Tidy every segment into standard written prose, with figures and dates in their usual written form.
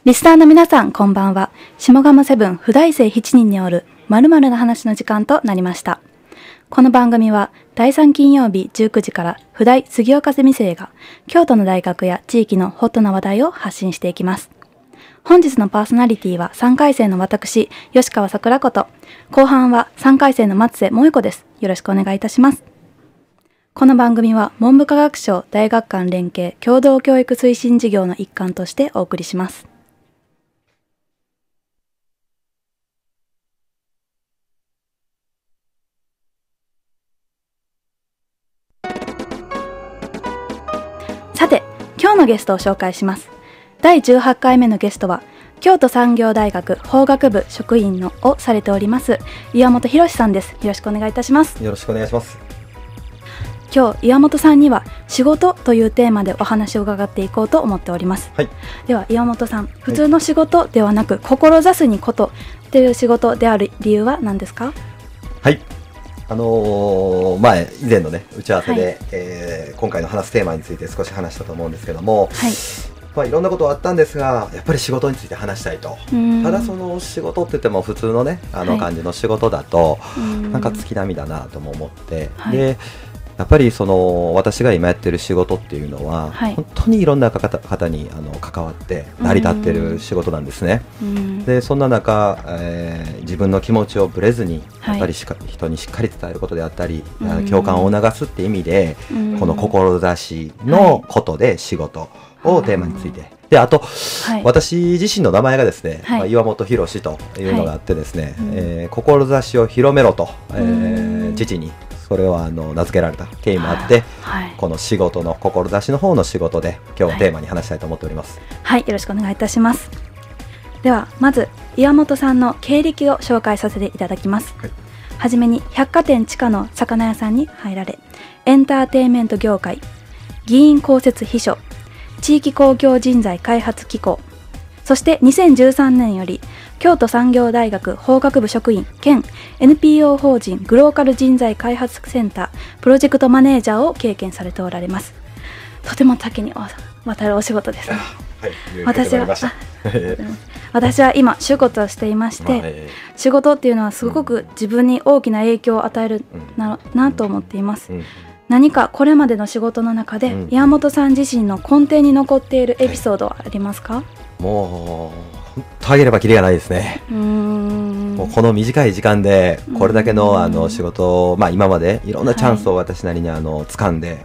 リスナーの皆さん、こんばんは。下鴨セブン不大生7人による〇〇な話の時間となりました。この番組は第3金曜日19時から不大杉岡ゼミ生が京都の大学や地域のホットな話題を発信していきます。本日のパーソナリティは3回生の私、吉川桜子と、後半は3回生の松瀬萌子です。よろしくお願いいたします。この番組は文部科学省大学間連携共同教育推進事業の一環としてお送りします。さて、今日のゲストを紹介します。第18回目のゲストは、京都産業大学法学部職員のをされております、岩本博さんです。よろしくお願いいたします。 よろしくお願いします。 今日、岩本さんには、仕事というテーマでお話を伺っていこうと思っております。 はい。 では、岩本さん、普通の仕事ではなく、志すにことという仕事である理由は何ですか？ はい。以前のね打ち合わせで、今回の話すテーマについて少し話したと思うんですけども、いろんなことはあったんですが、やっぱり仕事について話したいと。ただその仕事って言っても普通のね感じの仕事だと、なんか月並みだなとも思って、でやっぱりその私が今やってる仕事っていうのは、本当にいろんな方に関わって成り立ってる仕事なんですね。でそんな中、自分の気持ちをぶれずにやっぱり人にしっかり伝えることであったり、共感を促すって意味で、この志のことで仕事をテーマについて、であと、私自身の名前がですね、岩本博というのがあってですね、志を広めろと、父にそれを名付けられた経緯もあって、この仕事の志の方の仕事で今日はテーマに話したいと思っております。 はい、よろしくお願いいたします。ではまず岩本さんの経歴を紹介させていただきます。はじめに百貨店地下の魚屋さんに入られ、エンターテインメント業界、議員公設秘書、地域公共人材開発機構、そして2013年より京都産業大学法学部職員兼 NPO 法人グローカル人材開発センタープロジェクトマネージャーを経験されておられます。とても多岐にわたるお仕事ですね。私は今仕事をしていまして、仕事っていうのはすごく自分に大きな影響を与えるなと思っています。何かこれまでの仕事の中で岩本さん自身の根底に残っているエピソードはありますか？ もう本当あげればきりがないですね。もうこの短い時間でこれだけの仕事を、今までいろんなチャンスを私なりに掴んで、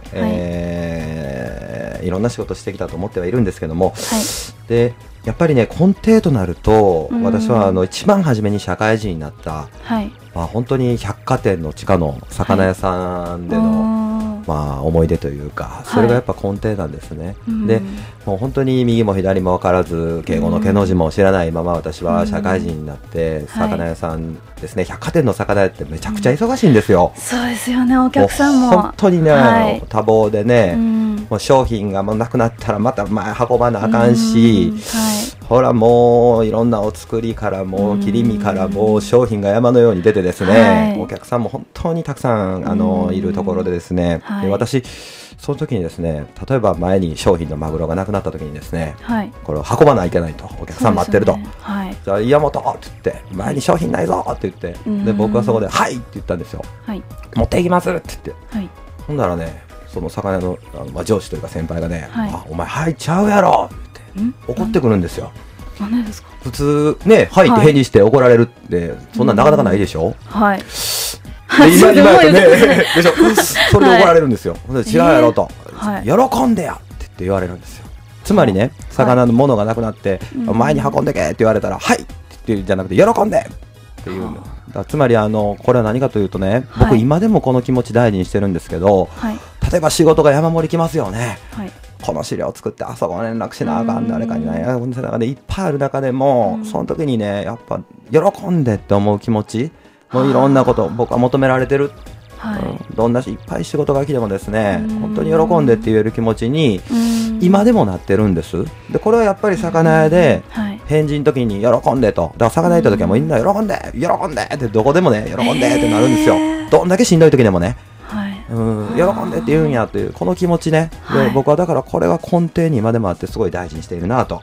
いろんな仕事をしてきたと思ってはいるんですけども、でやっぱりね根底となると、私は一番初めに社会人になった、本当に百貨店の地下の魚屋さんでの、思い出というか、それがやっぱ根底なんですね。でもう本当に右も左も分からず、敬語のけの字も知らないまま私は社会人になって、魚屋さんですね、百貨店の魚屋ってめちゃくちゃ忙しいんですよ。 そうですよね、お客さんも本当にね、多忙でね、もう商品がもうなくなったらまた前運ばなあかんし、ほらもういろんなお作りからもう切り身からもう商品が山のように出てですね、お客さんも本当にたくさんいるところでですね、で私その時にですね、例えば前に商品のマグロがなくなった時にですね、これを運ばないといけないと、お客さん待ってると、じゃあ岩本って言って前に商品ないぞって言って、で僕はそこではいって言ったんですよ。持っていきますって言って、ほんならね、その魚屋の上司というか先輩がね、お前入っちゃうやろって怒ってくるんですよ。 何ですか？ 普通ね、はいって返事して怒られるってそんななかなかないでしょ。今やとねでしょ、それで怒られるんですよ。違うやろと、喜んでやって言われるんですよ。つまりね、魚のものがなくなって前に運んでけって言われたら、はいって言うじゃなくて喜んでっていう。つまりこれは何かというとね、僕今でもこの気持ち大事にしてるんですけど、例えば仕事が山盛りきますよね。この資料を作ってあそこ連絡しなあかん、誰かにね、中でいっぱいある中でも、その時にね、やっぱ喜んでって思う気持ち、もういろんなこと僕は求められてる、どんないっぱい仕事が来てもですね、本当に喜んでって言える気持ちに今でもなってるんです。でこれはやっぱり魚屋で返事の時に喜んでと、だから魚屋行った時はもうみんな喜んでってどこでもね、喜んでってなるんですよ。どんだけしんどい時でもね、喜んでって言うんやというこの気持ちね、で僕はだからこれは根底に今でもあってすごい大事にしているなと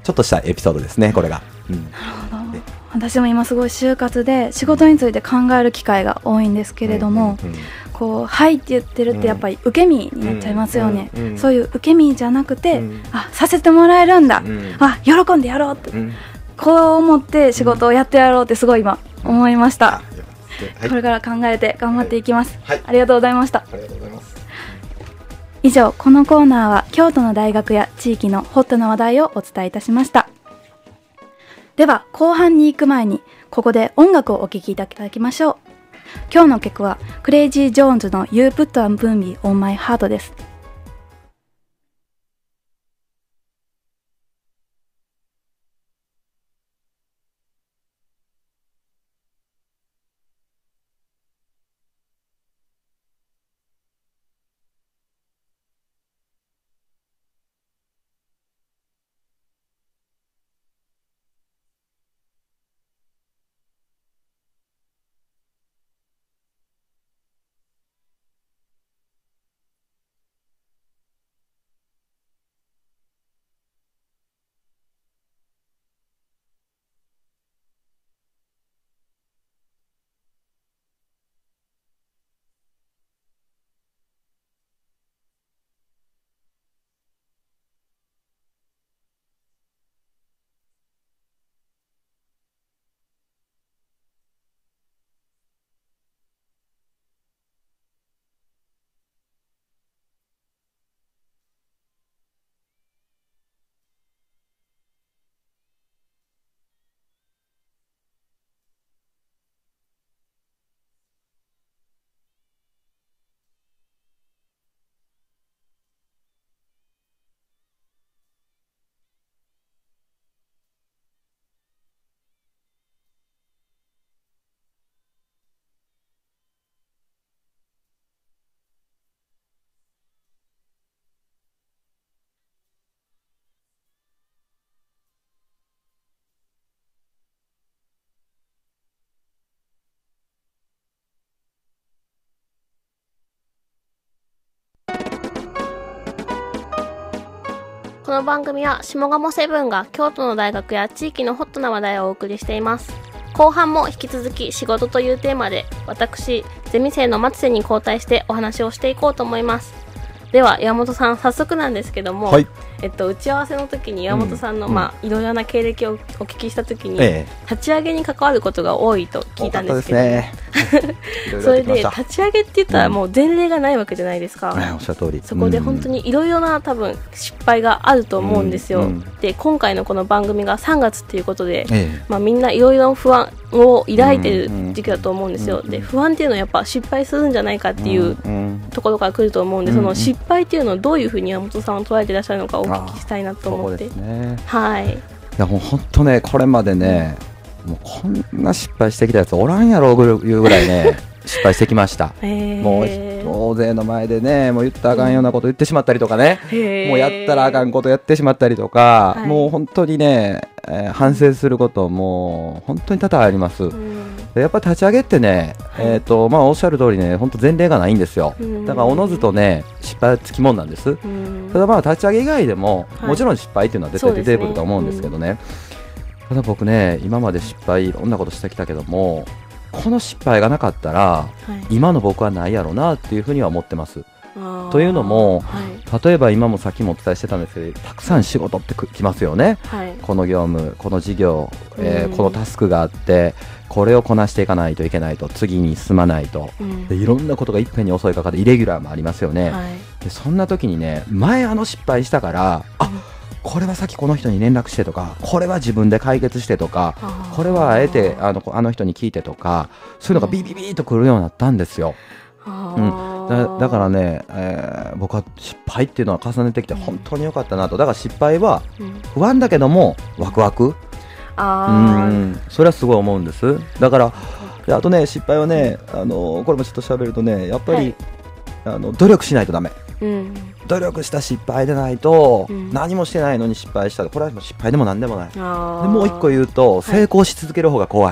ちょっとしたエピソードですね、これが。 なるほど。私も今すごい就活で仕事について考える機会が多いんですけれども、こうはいって言ってるってやっぱり受け身になっちゃいますよね。そういう受け身じゃなくて、あ、させてもらえるんだ、あ、喜んでやろうって、こう思って仕事をやってやろうってすごい今思いました。これから考えて頑張っていきます。ありがとうございました。 ありがとうございます。 以上、このコーナーは京都の大学や地域のホットな話題をお伝えいたしました。では後半に行く前にここで音楽をお聴きいただきましょう。今日の曲はクレイジー・ジョーンズの You Put a Moonbeam on My Heart です。 この番組は下鴨セブンが京都の大学や地域のホットな話題をお送りしています。後半も引き続き仕事というテーマで私ゼミ生の松瀬に交代してお話をしていこうと思います。では岩本さん、早速なんですけども、打ち合わせの時に岩本さんの、いろいろな経歴をお聞きした時に、立ち上げに関わることが多いと聞いたんですけど、それで立ち上げって言ったらもう前例がないわけじゃないですか。 おっしゃる通り。 そこで本当にいろいろな多分失敗があると思うんですよ。で今回のこの番組が3月っていうことで、みんないろいろ不安を抱いてる時期だと思うんですよ。で不安っていうのはやっぱ失敗するんじゃないかっていうところから来ると思うんで、その失敗っていうのをどういうふうに山本さんは捉えていらっしゃるのかお聞きしたいなと思って。はい。いやもう本当ね、これまでね、もうこんな失敗してきたやつおらんやろういうぐらいね失敗してきました。もう大勢の前でね、もう言ったらあかんようなこと言ってしまったりとかね、もうやったらあかんことやってしまったりとか、もう本当にね、反省することも本当に多々あります。でやっぱ立ち上げってね、おっしゃる通りね、本当前例がないんですよ。だからおのずとね失敗はつきもんなんです。ただ立ち上げ以外でも、もちろん失敗っていうのは絶対出てくると思うんですけどね。ただ僕ね、今まで失敗いろんなことしてきたけども、この失敗がなかったら、今の僕はないやろうなっていうふうには思ってます。というのも、例えば今もさっきもお伝えしてたんですけど、たくさん仕事ってきますよね。この業務、この事業、このタスクがあって、これをこなしていかないといけないと、次に進まないと、でいろんなことがいっぺんに襲いかかってイレギュラーもありますよね。でそんな時にね、前失敗したから、これはさっきこの人に連絡してとか、これは自分で解決してとか、これはあえてあの人に聞いてとか、そういうのがビビビーとくるようになったんですよ。だからね、僕は失敗っていうのは重ねてきて本当に良かったなと。だから失敗は不安だけどもワクワク、それはすごい思うんです。だからあとね、失敗はね、これもちょっと喋るとね、やっぱり、努力しないとダメ。努力した失敗でないと、何もしてないのに失敗したら、これは失敗でも何でもない。でもう一個言うと、成功し続ける方が怖い。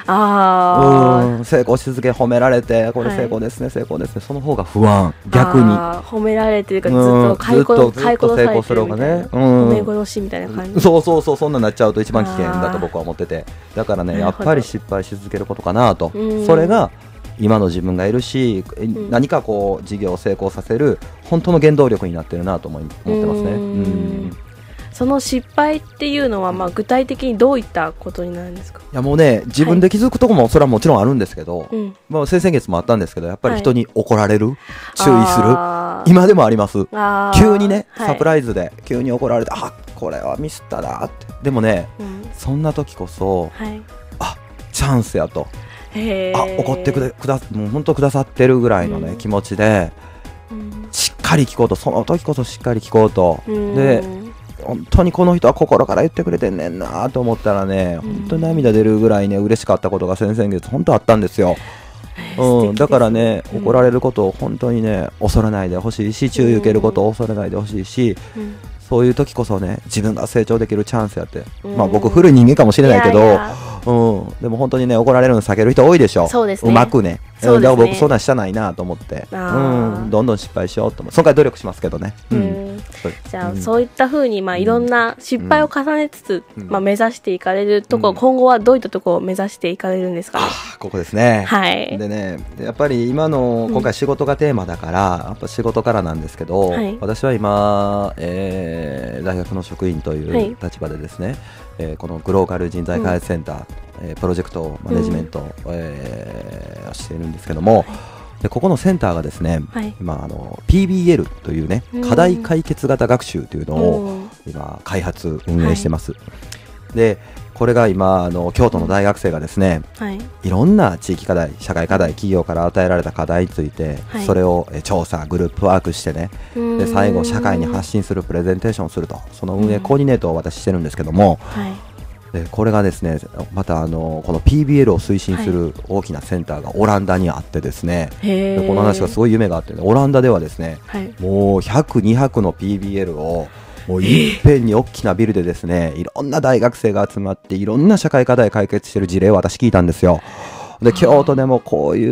成功し続け褒められて、これ成功ですね、成功ですね、その方が不安、逆に褒められてるからずっと買い殺されてるみたいな、褒め殺しみたいな感じ。 そうそうそう、そんなになっちゃうと一番危険だと僕は思ってて、だからね、やっぱり失敗し続けることかなと。それが今の自分がいるし、何かこう事業を成功させる本当の原動力になってるなと思ってますね。 その失敗っていうのは、具体的にどういったことになるんですか？ いやもうね、自分で気づくところもそれはもちろんあるんですけど、先々月もあったんですけど、やっぱり人に怒られる、注意する、今でもあります。急にね、サプライズで急に怒られて、これはミスったなって。でもね、そんな時こそ、チャンスやと。怒ってもう本当くださってるぐらいのね、気持ちで、しっかり聞こうと、その時こそしっかり聞こうと。で、本当にこの人は心から言ってくれてんねんなと思ったらね、本当に涙出るぐらいね、嬉しかったことが先々月本当あったんですよ。だからね、怒られることを本当にね、恐れないでほしいし、注意受けることを恐れないでほしいし、そういう時こそね、自分が成長できるチャンスやって。僕古い人間かもしれないけど、でも本当にね、怒られるの避ける人多いでしょ。 そうですね。 うまくね。だから僕そんなんしたないなと思って、どんどん失敗しようと思って、その回努力しますけどね。 じゃあ、そういった風にいろんな失敗を重ねつつ、目指していかれるところ、今後はどういったところを目指していかれるんですかね？ ここですね。 はい。 でね、やっぱり今回仕事がテーマだから、やっぱ仕事からなんですけど、私は今、大学の職員という立場でですね、このグローカル人材開発センター、プロジェクトマネジメントをしているんですけども、でここのセンターがですね、今PBL というね、課題解決型学習というのを今開発運営してます。でこれが今京都の大学生がですね、いろんな地域課題、社会課題、企業から与えられた課題について、それを調査グループワークしてね、で最後社会に発信するプレゼンテーションをすると、その運営コーディネートを私してるんですけども、でこれがですね、またこの PBL を推進する大きなセンターがオランダにあってですね、でこの話がすごい夢があって、オランダではですね、もう100、200の PBL をもういっぺんに大きなビルでですね、いろんな大学生が集まっていろんな社会課題解決している事例を私聞いたんですよ。で京都でもこういう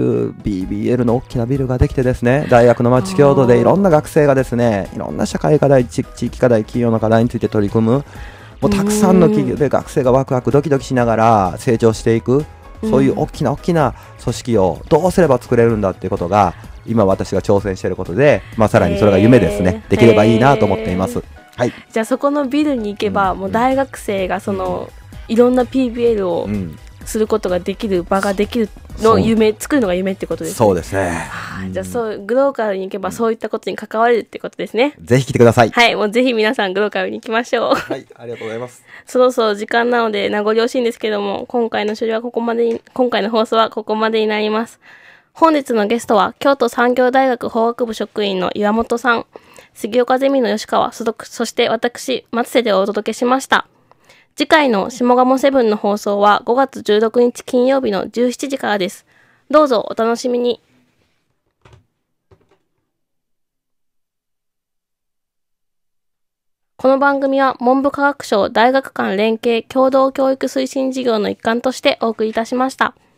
BBL の大きなビルができてですね、大学の街京都でいろんな学生がですね、いろんな社会課題、地域課題、企業の課題について取り組む、もうたくさんの企業で学生がワクワクドキドキしながら成長していく、そういう大きな組織をどうすれば作れるんだっていうことが今私が挑戦していることで、さらにそれが夢ですね。できればいいなと思っています。はい、 じゃあそこのビルに行けば、もう大学生がいろんな PBL をすることができる場ができるのを作るのが夢ってことですね。 そうですね。 じゃあグローカルに行けばそういったことに関われるってことですね。 ぜひ来てください。 はい、もうぜひ皆さんグローカルに行きましょう。 はい、ありがとうございます。 そろそろ時間なので名残惜しいんですけども、今回の放送はここまでになります。本日のゲストは京都産業大学法学部職員の岩本さん、杉岡ゼミの吉川、そして私、松瀬でお届けしました。次回の下鴨セブンの放送は5月16日金曜日の17時からです。どうぞお楽しみに。この番組は文部科学省大学間連携共同教育推進事業の一環としてお送りいたしました。